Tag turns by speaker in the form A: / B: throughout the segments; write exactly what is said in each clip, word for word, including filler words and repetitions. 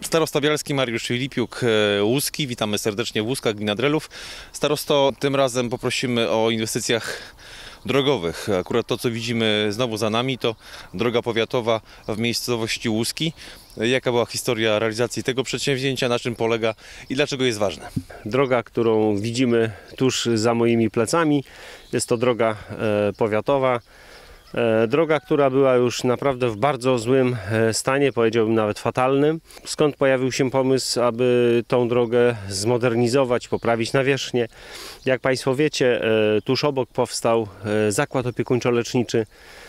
A: Starosta bialski Mariusz Filipiuk-Łuski. Witamy serdecznie w Łuskach, gmina Drelów. Starosto, tym razem poprosimy o inwestycjach drogowych. Akurat to, co widzimy znowu za nami, to droga powiatowa w miejscowości Łuski. Jaka była historia realizacji tego przedsięwzięcia, na czym polega i dlaczego jest ważne?
B: Droga, którą widzimy tuż za moimi plecami, jest to droga e, powiatowa. E, droga, która była już naprawdę w bardzo złym e, stanie, powiedziałbym nawet fatalnym. Skąd pojawił się pomysł, aby tą drogę zmodernizować, poprawić nawierzchnię? Jak Państwo wiecie, e, tuż obok powstał e, zakład opiekuńczo-leczniczy.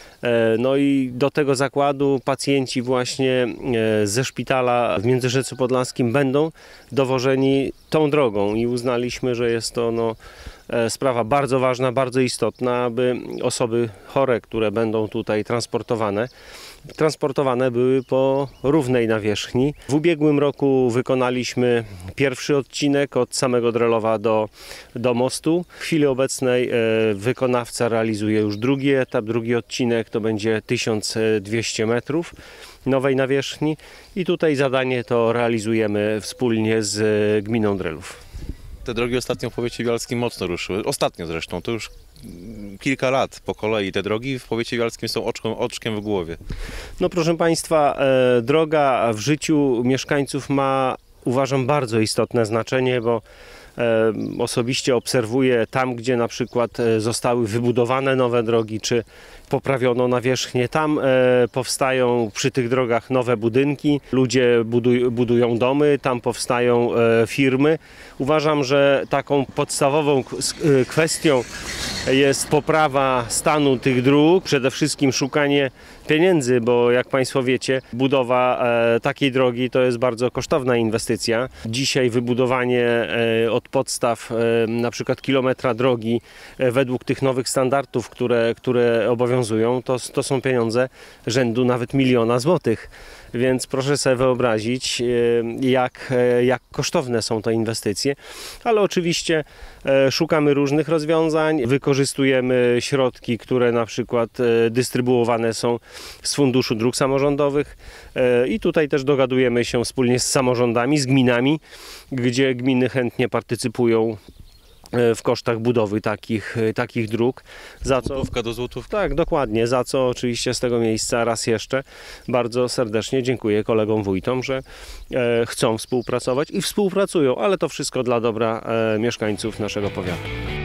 B: No i do tego zakładu pacjenci właśnie ze szpitala w Międzyrzeczu Podlaskim będą dowożeni tą drogą i uznaliśmy, że jest to no, sprawa bardzo ważna, bardzo istotna, aby osoby chore, które będą tutaj transportowane, transportowane były po równej nawierzchni. W ubiegłym roku wykonaliśmy pierwszy odcinek od samego Drelowa do, do mostu. W chwili obecnej wykonawca realizuje już drugi etap, drugi odcinek to będzie tysiąc dwieście metrów nowej nawierzchni i tutaj zadanie to realizujemy wspólnie z gminą Drelów.
A: Te drogi ostatnio w powiecie bialskim mocno ruszyły. Ostatnio zresztą, to już kilka lat po kolei te drogi w powiecie bialskim są oczkiem, oczkiem w głowie.
B: No proszę Państwa, e, droga w życiu mieszkańców ma, uważam, bardzo istotne znaczenie, bo e, osobiście obserwuję tam, gdzie na przykład e, zostały wybudowane nowe drogi, czy poprawiono nawierzchnię. Tam e, powstają przy tych drogach nowe budynki, ludzie buduj, budują domy, tam powstają e, firmy. Uważam, że taką podstawową kwestią jest poprawa stanu tych dróg, przede wszystkim szukanie pieniędzy, bo jak Państwo wiecie, budowa e, takiej drogi to jest bardzo kosztowna inwestycja. Dzisiaj wybudowanie e, od podstaw e, na przykład kilometra drogi e, według tych nowych standardów, które, które obowiązują, to, to są pieniądze rzędu nawet miliona złotych. Więc proszę sobie wyobrazić, jak, jak kosztowne są te inwestycje, ale oczywiście szukamy różnych rozwiązań, wykorzystujemy środki, które na przykład dystrybuowane są z Funduszu Dróg Samorządowych i tutaj też dogadujemy się wspólnie z samorządami, z gminami, gdzie gminy chętnie partycypują w kosztach budowy takich, takich dróg.
A: Za co, złotówka do złotówki.
B: Tak, dokładnie. Za co oczywiście z tego miejsca raz jeszcze bardzo serdecznie dziękuję kolegom wójtom, że e, chcą współpracować i współpracują, ale to wszystko dla dobra e, mieszkańców naszego powiatu.